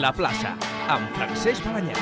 La plaça, amb Francesc Balanyà.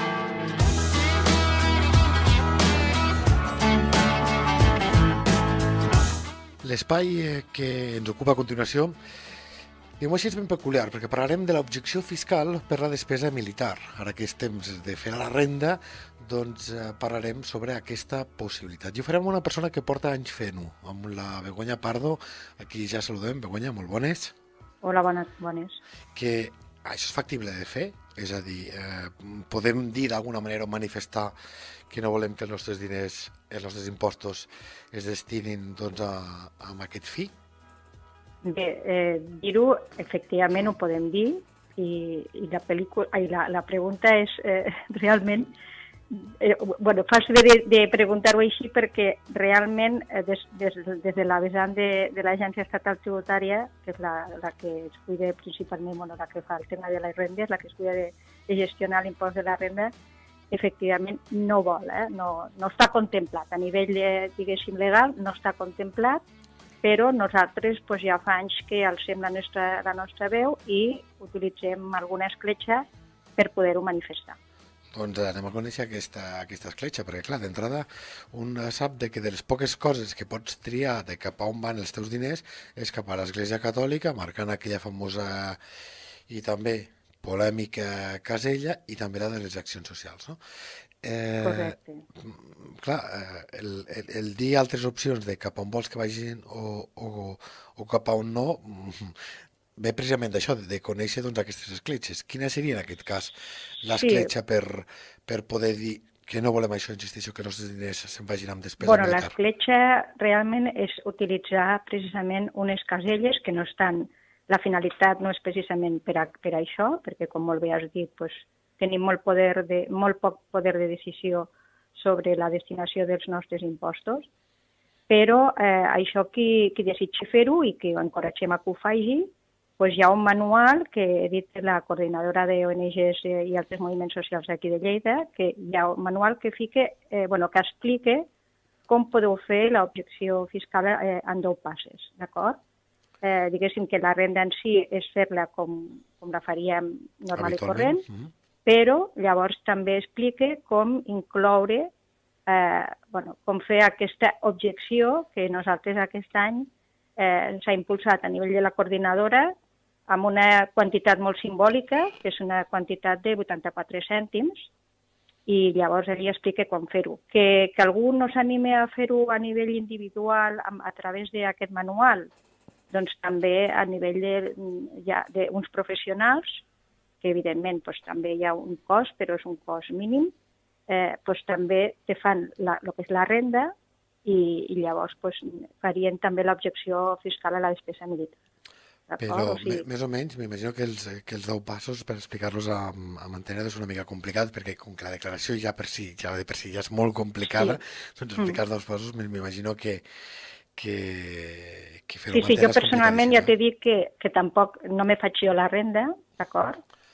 L'espai que ens ocupa a continuació, diguem-ho així, és ben peculiar, perquè parlarem de l'objecció fiscal per la despesa militar. Ara que és temps de fer la renda, doncs parlarem sobre aquesta possibilitat. I ho farem amb una persona que porta anys fent-ho, amb la Begoña Pardo, a qui ja saludem. Begoña, molt bones. Hola, bones. Que això és factible de fer? És a dir, podem dir d'alguna manera o manifestar que no volem que els nostres diners, els nostres impostos es destinin doncs, a aquest fi? Bé, dir-ho, efectivament ho podem dir, i la pregunta és realment... fas bé de preguntar-ho així perquè realment des de la vessant de l'Agència Estatal Tributària, que és la que es cuida principalment, la que fa el tema de les rendes, la que es cuida de gestionar l'impost de la renda, efectivament no vol, no està contemplat. A nivell, diguéssim, legal no està contemplat, però nosaltres ja fa anys que alcem la nostra veu i utilitzem alguna escletxa per poder-ho manifestar. Doncs anem a conèixer aquesta escletxa, perquè clar, d'entrada un sap que de les poques coses que pots triar de cap a on van els teus diners és cap a l'Església Catòlica, marcant aquella famosa i també polèmica casella i també la de les accions socials, no? Correcte. Clar, el dir altres opcions de cap on vols que vagin o cap a on no ve precisament d'això, de conèixer aquestes escletxes. Quina seria en aquest cas l'escletxa per poder dir que no volem això, insisteixo, que els nostres diners se'n vagin amb despesa militar? L'escletxa realment és utilitzar precisament unes caselles que no estan... La finalitat no és precisament per això, perquè com molt bé has dit, tenim molt poc poder de decisió sobre la destinació dels nostres impostos, però això qui desitgi fer-ho i que encoratgem a que ho faci, hi ha un manual que edita la coordinadora d'ONGs i altres moviments socials d'aquí de Lleida, que hi ha un manual que explica com podeu fer l'objecció fiscal en 2 passes, d'acord? Diguéssim que la renda en si és fer-la com la faríem normal i corrent, però llavors també explica com incloure, com fer aquesta objecció que nosaltres aquest any s'ha impulsat a nivell de la coordinadora amb una quantitat molt simbòlica, que és una quantitat de 84 cèntims, i llavors ell explica com fer-ho. Que algú no s'anime a fer-ho a nivell individual a través d'aquest manual, doncs també a nivell d'uns professionals, que evidentment també hi ha un cost, però és un cost mínim, també te fan el que és la renda i llavors farien també l'objecció fiscal a la despesa militar. Però més o menys m'imagino que els 10 passos, per explicar-los amb antena, és una mica complicat, perquè com que la declaració ja de per si ja és molt complicada, doncs explicar els 2 passos m'imagino que fer-ho amb antena és jo personalment ja t'he dit que tampoc no me faig jo la renda, d'acord?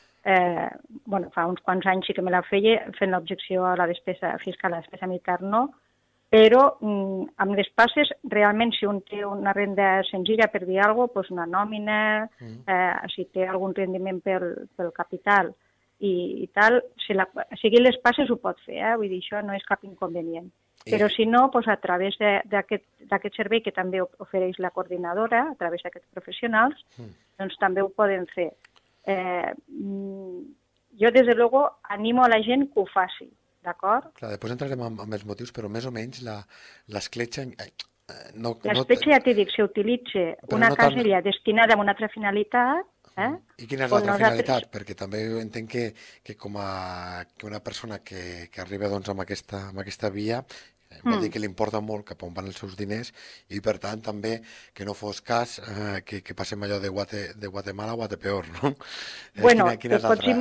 Fa uns quants anys sí que me la feia fent l'objecció a la despesa fiscal, a la despesa militar no, però amb les passes, realment, si un té una renda senzilla, per dir alguna cosa, una nòmina, si té algun rendiment pel capital i tal, seguint les passes ho pot fer, vull dir, això no és cap inconvenient. Però si no, a través d'aquest servei que també ofereix la coordinadora, a través d'aquests professionals, doncs també ho poden fer. Jo, des de luego, animo a la gent que ho faci. D'acord? Clar, després entrarem amb els motius, però més o menys l'escletxa... L'escletxa, ja t'he dit, s'utilitza una casella destinada a una altra finalitat. I quina és l'altra finalitat? Perquè també entenc que com que una persona que arriba amb aquesta via vol dir que li importa molt cap on van els seus diners i, per tant, també que no fos cas que passem allò de Guatemala a Guatepeor, no? Te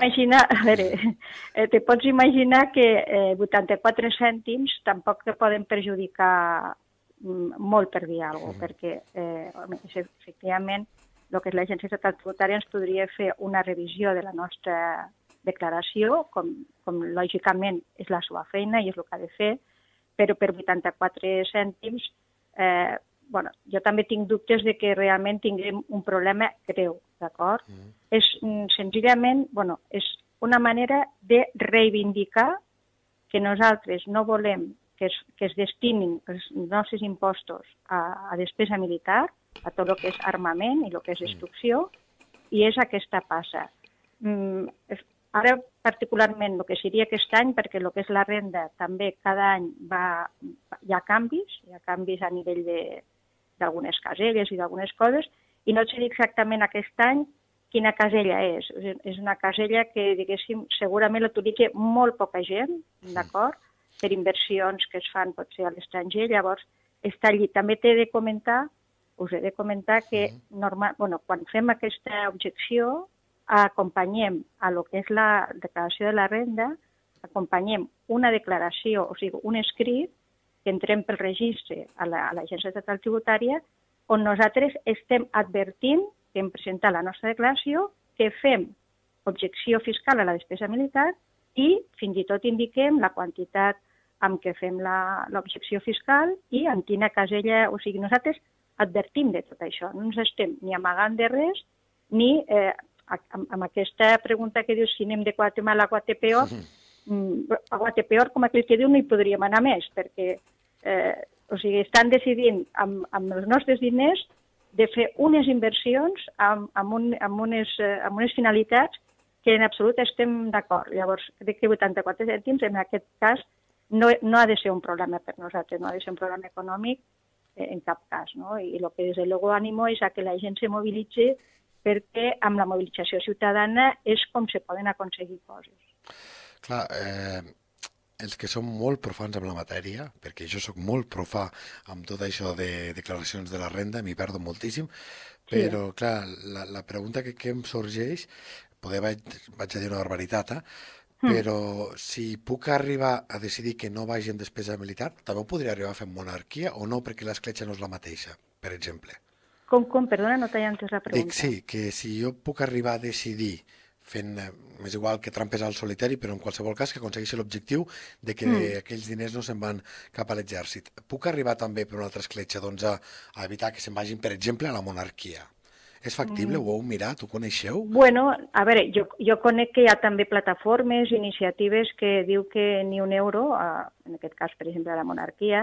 pots imaginar que 84 cèntims tampoc te poden perjudicar molt, per dir alguna cosa, perquè, efectivament, el que és l'Agència Estatal Tributària ens podria fer una revisió de la nostra declaració, com lògicament és la seva feina i és el que ha de fer, però per 84 cèntims, jo també tinc dubtes de que realment tinguem un problema greu, d'acord? És senzillament, és una manera de reivindicar que nosaltres no volem que es destinin els nostres impostos a despesa militar, a tot el que és armament i el que és instrucció, i és aquesta passa. Ara, particularment, el que seria aquest any, perquè el que és la renda també cada any hi ha canvis a nivell d'algunes caselles i d'algunes coses, i no et sé dir exactament aquest any quina casella és. És una casella que, diguéssim, segurament l'utilitza molt poca gent, d'acord? Per inversions que es fan potser a l'estranger, llavors està allí. També us he de comentar que quan fem aquesta objecció acompanyem a lo que és la declaració de la renda, acompanyem una declaració, o sigui, un escrit que entrem pel registre a l'Agència Estatal Tributària on nosaltres estem advertint que hem presentat la nostra declaració, que fem objecció fiscal a la despesa militar i fins i tot indiquem la quantitat amb què fem l'objecció fiscal i en quina casella... O sigui, nosaltres advertim de tot això. No ens estem ni amagant de res, ni amb aquesta pregunta que dius si anem de Guatemala a Guatepeor, a Guatepeor, com aquell que diu, no hi podríem anar més, perquè estan decidint amb els nostres diners de fer unes inversions amb unes finalitats que en absolut estem d'acord. Llavors, crec que 84 cèntims en aquest cas no ha de ser un problema per nosaltres, no ha de ser un problema econòmic en cap cas, no? I el que des de luego animo és a que la gent se mobilitzi perquè amb la mobilització ciutadana és com se poden aconseguir coses. Clar, els que som molt profans amb la matèria, perquè jo sóc molt profà amb tot això de declaracions de la renda, m'hi perdo moltíssim, però clar, la pregunta que em sorgeix, poder vaig a dir una barbaritat, però si puc arribar a decidir que no vagi en despesa militar, també ho podria arribar a fer en monarquia o no, perquè l'escletxa no és la mateixa, per exemple. Com? Perdona, no t'he entès la pregunta. Dic, sí, que si jo puc arribar a decidir fent, més igual que trampes al solitari, però en qualsevol cas que aconsegueixi l'objectiu de que aquells diners no se'n van cap a l'exèrcit. Puc arribar també per una altra escletxa doncs, a evitar que se'n vagin, per exemple, a la monarquia. És factible? Ho heu mirat? Ho coneixeu? Bueno, a veure, jo conec que hi ha també plataformes, iniciatives que diu que ni un euro, en aquest cas, per exemple, a la monarquia.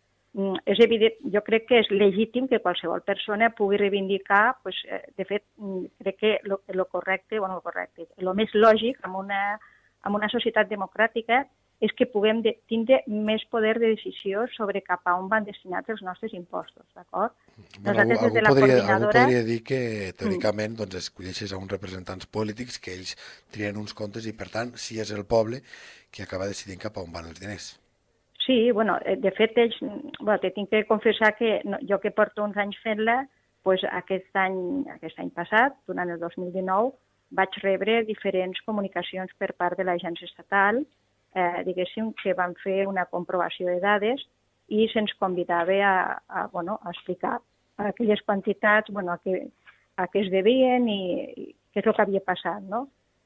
És evident, jo crec que és legítim que qualsevol persona pugui reivindicar, de fet, crec que el correcte, el més lògic en una societat democràtica és que puguem tindre més poder de decisió sobre cap a on van destinats els nostres impostos, d'acord? Algú podria dir que, teòricament, escolleixes a uns representants polítics que ells trien uns comptes i, per tant, si és el poble que acaba decidint cap a on van els diners. Sí, de fet, ells, t'he de confessar que jo que porto uns anys fent-la, aquest any passat, durant el 2019, vaig rebre diferents comunicacions per part de l'agència estatal, diguéssim, que van fer una comprovació de dades i se'ns convidava a explicar aquelles quantitats a què es devien i què és el que havia passat, no?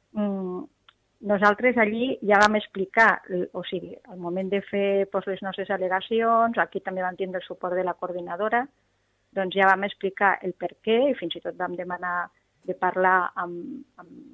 Nosaltres allí ja vam explicar, o sigui, al moment de fer les nostres al·legacions, aquí també vam tindre el suport de la coordinadora, doncs ja vam explicar el per què i fins i tot vam demanar de parlar amb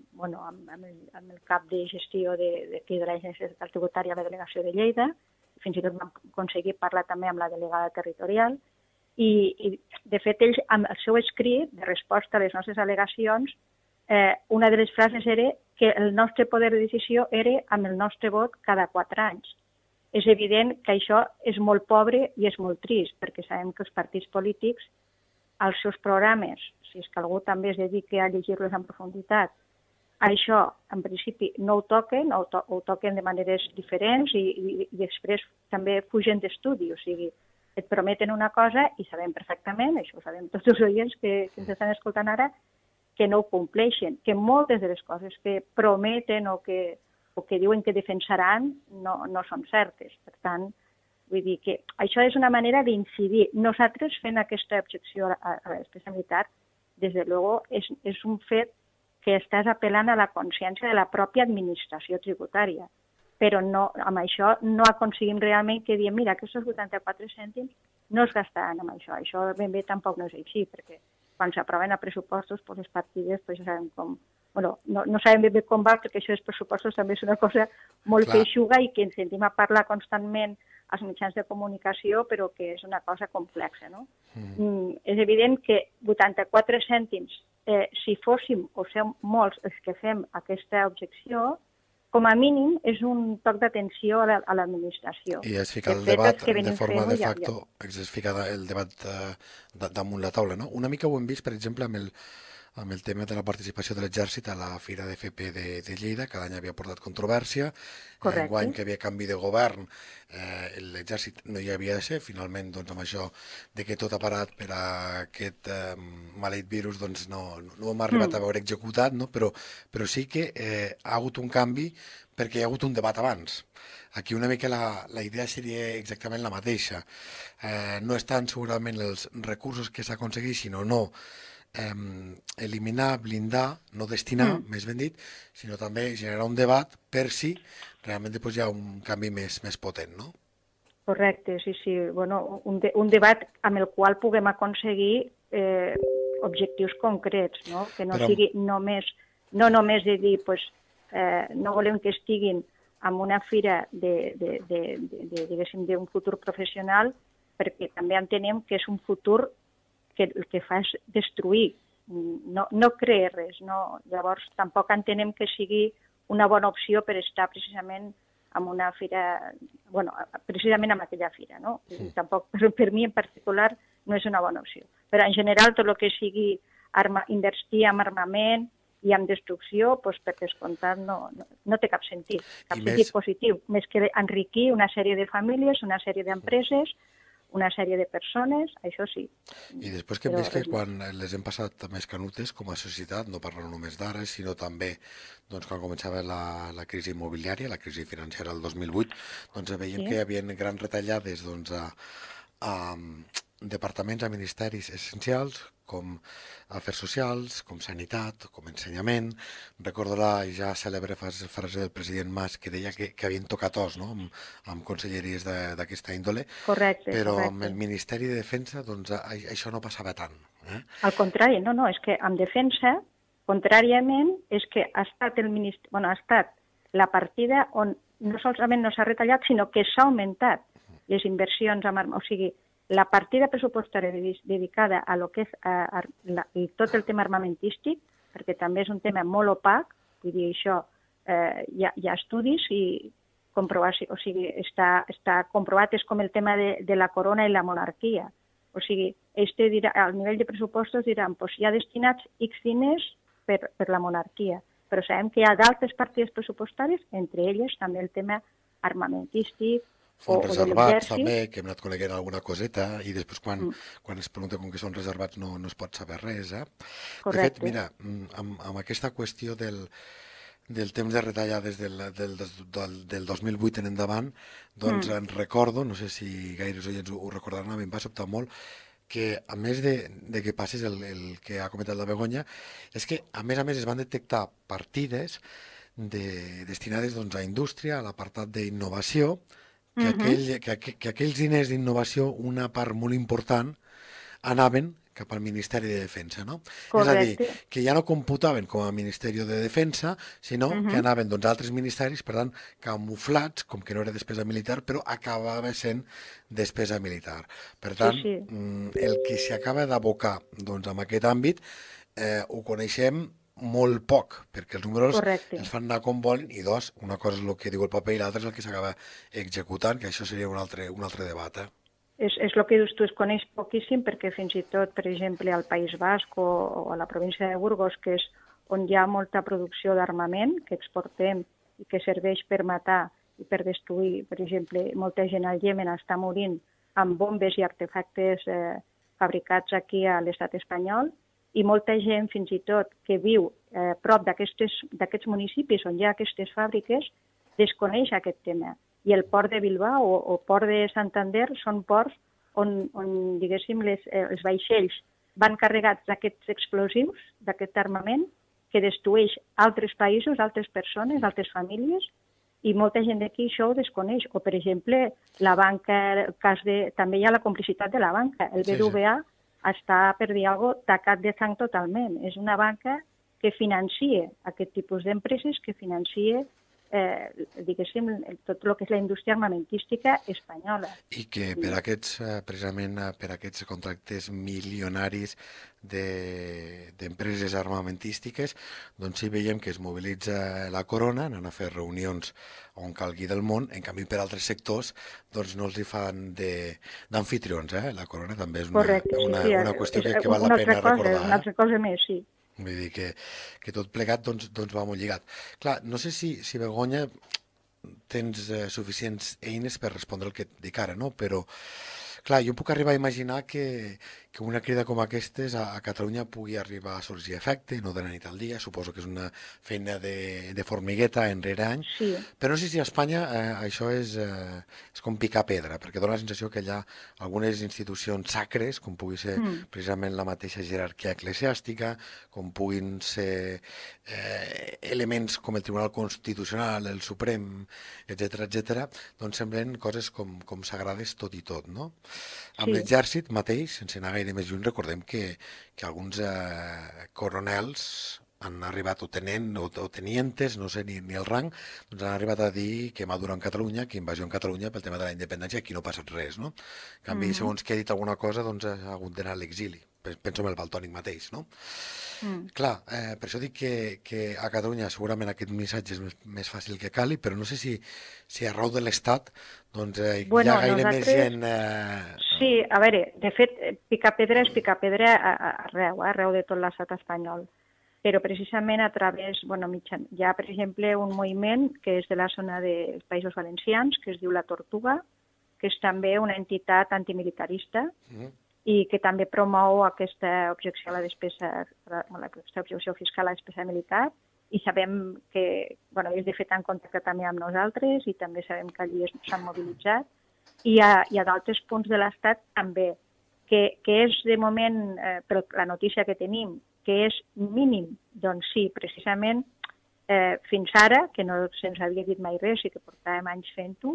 el cap de gestió d'aquí de l'Agència Estatal Tributària a la delegació de Lleida, fins i tot vam aconseguir parlar també amb la delegada territorial i de fet ells, amb el seu escrit de resposta a les nostres al·legacions, una de les frases era que el nostre poder de decisió era amb el nostre vot cada 4 anys. És evident que això és molt pobre i és molt trist, perquè sabem que els partits polítics, als seus programes, si és que algú també es dedica a llegir-los en profunditat, això, en principi, no ho toquen, ho toquen de maneres diferents i després també fugen d'estudi, o sigui, et prometen una cosa i sabem perfectament, això ho sabem tots els oients que ens estan escoltant ara, que no ho compleixen, que moltes de les coses que prometen o que diuen que defensaran no són certes. Per tant, vull dir que això és una manera d'incidir. Nosaltres fent aquesta objecció a la despesa militar, des de luego, és un fet que estàs apel·lant a la consciència de la pròpia administració tributària. Però amb això no aconseguim realment que diem, mira, aquests 84 cèntims no es gastaran amb això. Això ben bé tampoc no és així, perquè quan s'aproven a pressupostos, les partides ja sabem bueno, no sabem ben bé com va, perquè això dels pressupostos també és una cosa molt feixuga i que ens sentim a parlar constantment als mitjans de comunicació, però que és una cosa complexa, no? És evident que 84 cèntims, si fóssim o som molts els que fem aquesta objecció, com a mínim és un toc d'atenció a l'administració. I és ficar el debat de forma de facto, és ficar el debat damunt la taula, no? Una mica ho hem vist, per exemple, amb el tema de la participació de l'exèrcit a la Fira d'FP de Lleida. Cada any havia portat controvèrsia. Enguany que havia canvi de govern, l'exèrcit no hi havia de ser. Finalment, doncs, amb això de que tot ha parat per a aquest maleït virus, doncs no ho hem arribat a veure executat, no? Però sí que ha hagut un canvi perquè hi ha hagut un debat abans. Aquí una mica la idea seria exactament la mateixa. No és tant segurament els recursos que s'aconsegueixin o no, eliminar, blindar, no destinar, més ben dit, sinó també generar un debat per si realment després hi ha un canvi més potent, no? Correcte, sí. Bueno, un debat amb el qual puguem aconseguir objectius concrets, no? Que no sigui no només de dir, pues, no volem que estiguin en una fira diguéssim, d'un futur professional, perquè també entenem que és un futur que el que fa és destruir, no crear res. No? Llavors, tampoc entenem que sigui una bona opció per estar precisament en una fira, bueno, precisament en aquella fira, no? Tampoc, per mi en particular, no és una bona opció. Però en general, tot el que sigui invertir en armament i en destrucció, doncs, per descomptat, no té cap sentit positiu, més que enriquir una sèrie de famílies, una sèrie d'empreses, una sèrie de persones, això sí. I després que hem vist que quan les hem passat més canutes com a societat, no parlant només d'ara, sinó també doncs, quan començava la crisi immobiliària, la crisi financera el 2008, doncs veiem que hi havia grans retallades doncs, a departaments, a ministeris essencials, com afers socials, com sanitat, com ensenyament. Recordo la ja cèlebre frase del president Mas que deia que havien tocat os, no? amb conselleries d'aquesta índole. Correcte. Però amb el Ministeri de Defensa doncs, això no passava tant. Al contrari, no, és que amb defensa, contràriament, és que ha estat la partida on no solament no s'ha retallat, sinó que s'ha augmentat les inversions en armament. O sigui, la partida pressupostària dedicada a lo que és tot el tema armamentístic, perquè també és un tema molt opac, vull dir, això hi ha estudis i comprovació, o sigui, està comprovat, és com el tema de la corona i la monarquia. O sigui, al nivell de pressupostos diran, doncs hi ha destinats X diners per la monarquia, però sabem que hi ha d'altres partides pressupostàries, entre elles també el tema armamentístic, fons reservats també, que hem anat coneguent alguna coseta, i després quan es pregunta com que són reservats no es pot saber res. De fet, mira, amb aquesta qüestió del temps de retallades del 2008 en endavant, doncs en recordo, no sé si gaires oients ho recordaran, a mi em va sobtar molt, que a més de que passés el que ha comentat la Begoña, és que a més es van detectar partides destinades a indústria, a l'apartat d'innovació, que aquells diners d'innovació, una part molt important, anaven cap al Ministeri de Defensa, no? Correcte. És a dir, que ja no computaven com a Ministeri de Defensa, sinó que anaven a altres ministeris, per tant, camuflats, com que no era despesa militar, però acabava sent despesa militar. Per tant, el que s'acaba d'abocar en aquest àmbit ho coneixem molt poc, perquè els números ens fan anar com volen, i una cosa és el que diu el paper i l'altra és el que s'acaba executant, que això seria un altre debat. És el que dius tu, es coneix poquíssim, perquè fins i tot, per exemple, al País Basc o a la província de Burgos, que és on hi ha molta producció d'armament que exportem i que serveix per matar i per destruir, per exemple, molta gent al Iemen està morint amb bombes i artefactes fabricats aquí a l'estat espanyol, i molta gent, fins i tot, que viu prop d'aquests municipis on hi ha aquestes fàbriques, desconeix aquest tema. I el port de Bilbao o port de Santander són ports on diguéssim, els vaixells van carregats d'aquests explosius, d'aquest armament, que destrueix altres països, altres persones, altres famílies, i molta gent d'aquí això ho desconeix. O, per exemple, la banca, també hi ha la complicitat de la banca. El BBVA està, per dir alguna cosa, tacat de sang totalment. És una banca que financie aquest tipus d'empreses, que financie diguéssim, tot el que és la indústria armamentística espanyola. I que per aquests, precisament per aquests contractes milionaris d'empreses armamentístiques, doncs sí veiem que es mobilitza la corona, anant a fer reunions on calgui del món, en canvi per altres sectors doncs no els hi fan d'anfitrions, La corona també és una qüestió que val la pena recordar. Una altra cosa més, sí. Vull dir que tot plegat doncs va molt lligat. Clar, no sé si Begoña tens suficients eines per respondre el que et dic ara, no? Però, clar, jo puc arribar a imaginar que una crida com aquestes a Catalunya pugui arribar a sorgir efecte, no de la nit al dia, suposo que és una feina de formigueta enrere any, sí. Però no sé si a Espanya això és com picar pedra, perquè dona la sensació que hi ha algunes institucions sacres, com pugui ser precisament la mateixa jerarquia eclesiàstica, com puguin ser elements com el Tribunal Constitucional, el Suprem, etc., doncs semblen coses com sagrades tot i tot, no? Amb l'exèrcit mateix, sense anar gaire més lluny, recordem que alguns coronels han arribat o tenientes, no sé ni el rang, doncs han arribat a dir que Maduro en Catalunya, que invasió en Catalunya pel tema de la independència, aquí no ha passat res, no? En canvi, segons que ha dit alguna cosa, doncs ha hagut d'anar a l'exili. Penso en el Valtònic mateix, no? Clar, per això dic que a Catalunya segurament aquest missatge és més fàcil que cali, però no sé si arreu de l'Estat doncs, hi ha gaire més gent... Sí, a veure, de fet, picar pedra és picar pedra arreu de tot l'estat espanyol. Però precisament a través, hi ha, per exemple, un moviment que és de la zona dels Països Valencians, que es diu La Tortuga, que és també una entitat antimilitarista, i que també promou aquesta objecció a la despesa, aquesta objecció fiscal a la despesa militar, i sabem que, ells de fet han contactat també amb nosaltres i també sabem que allí s'han mobilitzat. I hi ha d'altres punts de l'Estat també, que és de moment, per la notícia que tenim, que és mínim, doncs sí, precisament fins ara, que no se'ns havia dit mai res i que portàvem anys fent-ho,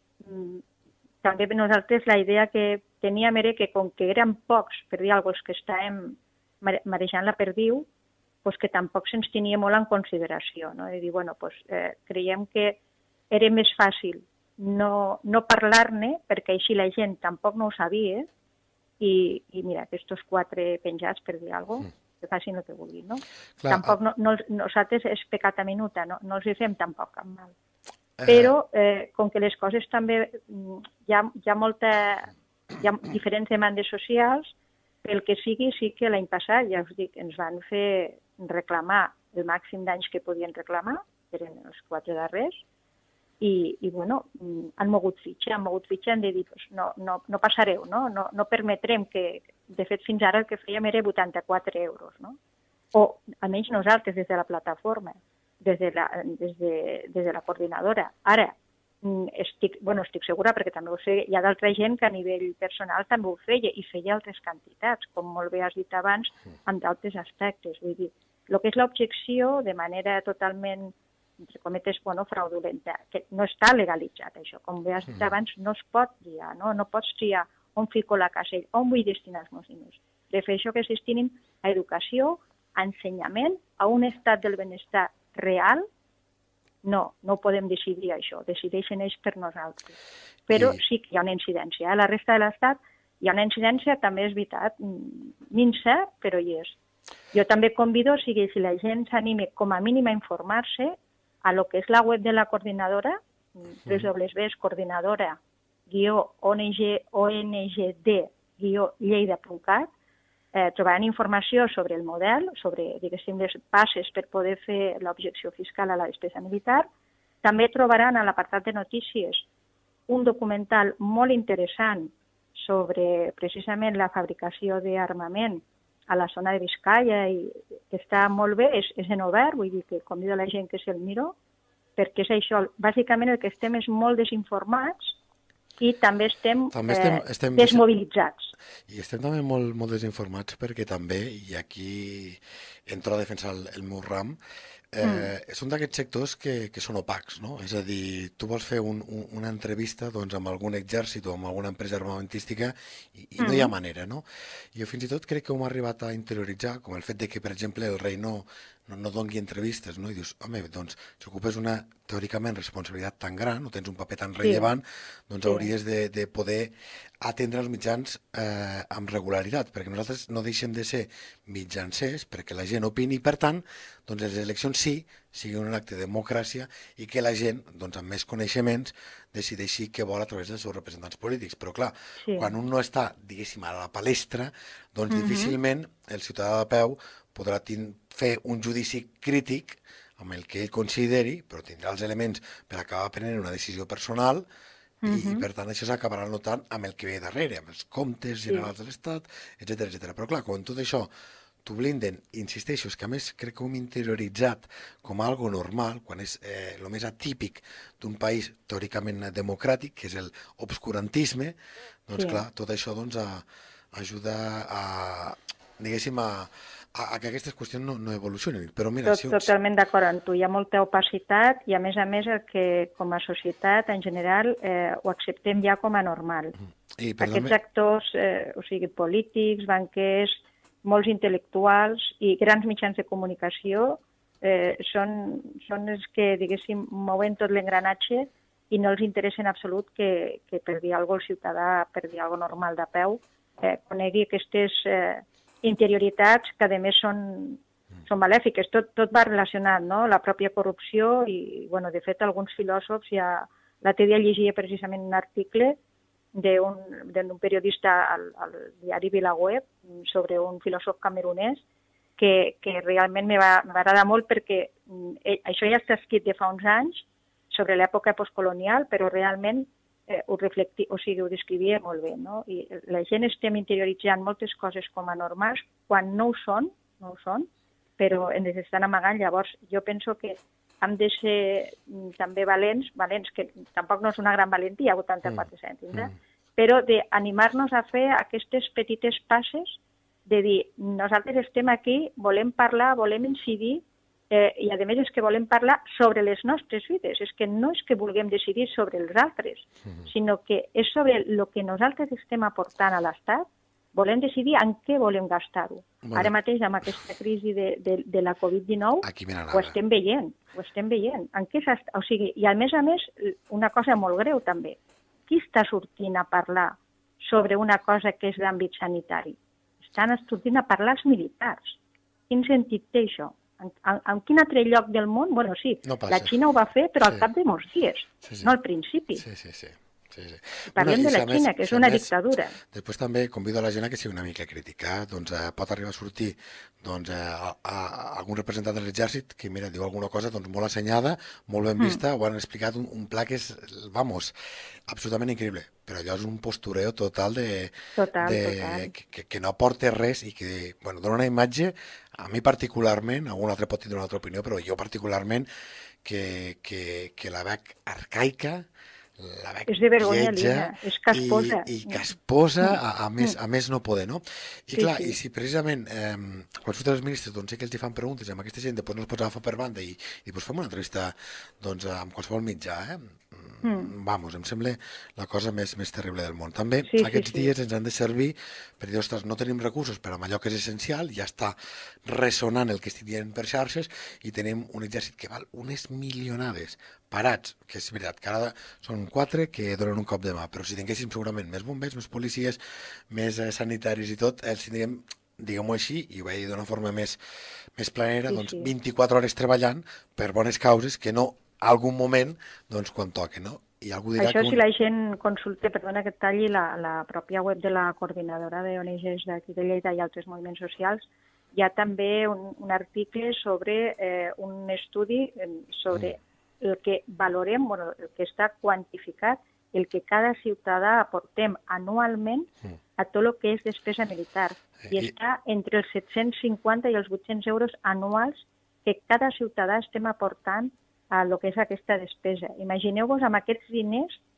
també nosaltres la idea que teníem era que com que eren pocs, per dir alguna cosa, que estàvem marejant la perdiu, doncs que tampoc se'ns tenia molt en consideració, no? De dir, creiem que era més fàcil no parlar-ne, perquè així la gent tampoc no ho sabia, i mira, aquests 4 penjats, per dir alguna cosa, que facin el que vulguin, no? Clar, tampoc nosaltres és pecata minuta, no els hi fem tampoc cap mal. Però, com que les coses també hi ha diferents demandes socials, pel que sigui, sí que l'any passat, ja us dic, ens van fer reclamar el màxim d'anys que podien reclamar, eren els 4 darrers, i han mogut fitxa, han de dir, no passareu, no permetrem que, de fet, fins ara el que fèiem era 84 euros, no? O almenys nosaltres des de la plataforma, des de la coordinadora. Ara, estic segura, perquè també ho sé, hi ha d'altra gent que a nivell personal també ho feia, i feia altres quantitats, com molt bé has dit abans, amb d'altres aspectes. Vull dir, el que és l'objecció, de manera totalment, entre cometes, fraudulenta, que no està legalitzat, això. Com bé has dit abans, no es pot triar, no pots triar on fico la casella, on vull destinar els meus diners. Prefereixo que es destinin a educació, a ensenyament, a un estat del benestar real. No ho podem decidir això, decideixen ells per nosaltres. Però sí que hi ha una incidència. A la resta de l'Estat hi ha una incidència, també és veritat, minsa, però hi és. Jo també convido, si la gent s'anime com a mínim a informar-se a lo que és la web de la coordinadora, www.coordinadora-ongd-lleida.cat, trobaran informació sobre el model, sobre, diguéssim, les bases per poder fer l'objecció fiscal a la despesa militar. També trobaran a l'apartat de notícies un documental molt interessant sobre precisament la fabricació d'armament a la zona de Biscaia, i que està molt bé, és en obert, vull dir que convido la gent que se'l miro, perquè és això, bàsicament el que estem és molt desinformats i també estem desmobilitzats. I estem també molt desinformats perquè també, i aquí entro a defensar el meu ram, són d'aquests sectors que són opacs, no? És a dir, tu vols fer una entrevista doncs, amb algun exèrcit o amb alguna empresa armamentística i no hi ha manera, no? Jo fins i tot crec que ho hem arribat a interioritzar, com el fet de que, per exemple, el rei no doni entrevistes, no? I dius, home, doncs, si ocupes una, teòricament, responsabilitat tan gran, o tens un paper tan rellevant, doncs hauries de poder atendre els mitjans amb regularitat, perquè nosaltres no deixem de ser mitjancers, perquè la gent opini, i per tant, doncs les eleccions sí, siguin un acte de democràcia i que la gent, doncs amb més coneixements, decideixi què vol a través dels seus representants polítics. Però clar, quan un no està, diguéssim, a la palestra, doncs difícilment el ciutadà de peu podrà fer un judici crític amb el que ell consideri, però tindrà els elements per acabar prenent una decisió personal i per tant això s'acabarà notant amb el que ve darrere, amb els comptes generals de l'Estat, etc. Però clar, quan tot això t'ho blinden, insisteixo, és que a més crec que ho hem interioritzat com a algo normal, quan és el més atípic d'un país teòricament democràtic, que és l'obscurantisme, doncs clar, tot això doncs, ajuda a, diguéssim, a que aquestes qüestions no evolucionin. Però mira, Totalment d'acord amb tu. Hi ha molta opacitat i, a més, el que com a societat, en general, ho acceptem ja com a normal. Aquests actors, o sigui, polítics, banquers, molts intel·lectuals i grans mitjans de comunicació són els que, diguéssim, mouen tot l'engranatge i no els interessa en absolut que per dir alguna cosa el ciutadà, per dir alguna cosa normal de peu, conegui aquestes interioritats que, a més, són malèfiques. Tot va relacionat, no? La pròpia corrupció i, bueno, de fet, alguns filòsofs ja... L'altre dia llegia precisament un article d'un periodista al diari VilaWeb sobre un filòsof camerunès que realment me va agradar molt perquè això ja està escrit de fa uns anys sobre l'època postcolonial, però realment ho descrivia molt bé, no? I la gent estem interioritzant moltes coses com a normals quan no ho són, però ens estan amagant. Llavors, jo penso que hem de ser també valents, que tampoc no és una gran valentia, 84 cèntims, però d'animar-nos a fer aquestes petites passes de dir, nosaltres estem aquí, volem parlar, volem incidir, i a més és que volem parlar sobre les nostres vides. És que no és que vulguem decidir sobre els altres, sinó que és sobre el que nosaltres estem aportant a l'Estat, volem decidir en què volem gastar-ho. Ara mateix, amb aquesta crisi de la Covid-19, ho estem veient. O sigui, i a més, una cosa molt greu també. Qui està sortint a parlar sobre una cosa que és d'àmbit sanitari? Estan sortint a parlar els militars. Quin sentit té això? En quin altre lloc del món? Bueno, sí, la Xina ho va fer, però al cap de molts dies, no al principi. Parlem de la Xina, que és una dictadura. Després també convido a la gent a que sigui una mica crítica. Doncs pot arribar a sortir algun representant de l'exèrcit que, mira, diu alguna cosa molt assenyada, molt ben vista, ho han explicat un pla que és, vamos, absolutament increïble. Però allò és un postureo total que no aporta res i que, bueno, dona una imatge, a mi particularment, algun altre pot tenir una altra opinió, però jo particularment, que la veig arcaica, la veig lletja i casposa a més no poder, no? I clar, i si precisament quan surten els ministres sé que els fan preguntes i amb aquesta gent després no els pots agafar per banda i fem una entrevista amb qualsevol mitjà, vamos, em sembla la cosa més terrible del món. També aquests dies ens han de servir per dir, ostres, no tenim recursos per amb allò que és essencial, ja està ressonant el que estic dient per xarxes i tenim un exèrcit que val unes milionades parats, que és veritat que ara són 4 que donen un cop de mà, però si tinguéssim segurament més bombers, més policies, més sanitaris i tot, els tindríem, diguem-ho així, i ho vaig dir d'una forma més planera, doncs 24 hores treballant per bones causes que no algun moment, doncs, quan toca, no? I algú dirà això, si la gent consulta, perdona que et talli, la pròpia web de la coordinadora d'ONGs d'aquí de Lleida i altres moviments socials, hi ha també un article sobre un estudi sobre el que valorem, el que està quantificat, el que cada ciutadà aportem anualment a tot el que és despesa militar. I està entre els 750 i els 800 euros anuals que cada ciutadà estem aportant a el que és aquesta despesa. Imagineu-vos amb aquests diners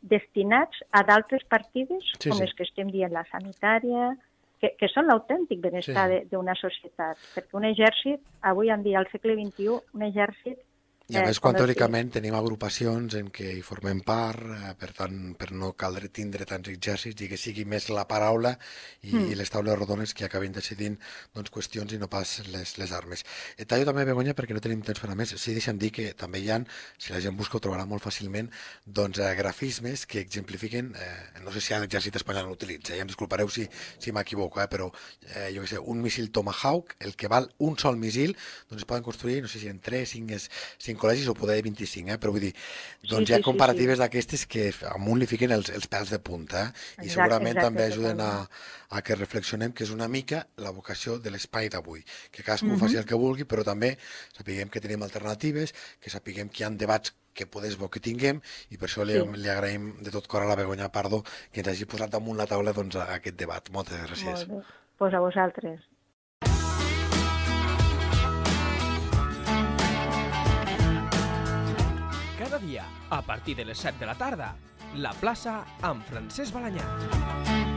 destinats a d'altres partides, Sí, com sí. les que estem dient, la sanitària, que són l'autèntic benestar Sí, sí. d'una societat. Perquè un exèrcit, avui en dia, al segle XXI, un exèrcit... I a més, com quan els teòricament tenim agrupacions en què hi formem part, per tant, per no caldre tindre tants exèrcits i que sigui més la paraula i les taules rodones que acabin decidint doncs, qüestions i no pas les armes. Et tallo també, Begoña, perquè no tenim temps per a més. Sí, deixa'm dir que també hi ha, si la gent busca ho trobarà molt fàcilment, doncs grafismes que exemplifiquen, no sé si l'exèrcit espanyol l'utilitza, ja em disculpareu si m'equivoco, però jo què sé, un míssil Tomahawk, el que val un sol míssil, doncs es poden construir, no sé si en 3, 5 col·legis o poder 25, però vull dir, doncs hi ha comparatives d'aquestes que amunt li fiquen els pèls de punta, i segurament també ajuden a que reflexionem que és una mica la vocació de l'espai d'avui, que cadascú faci el que vulgui, però també sapiguem que tenim alternatives, que sapiguem que hi ha debats que podés bo que tinguem, i per això li agraïm de tot cor a la Begoña Pardo que ens hagi posat damunt la taula doncs, aquest debat. Moltes gràcies. Molt bé. Pues a vosaltres. Cada dia, a partir de les 7 de la tarda, La plaça amb Francesc Balanyà.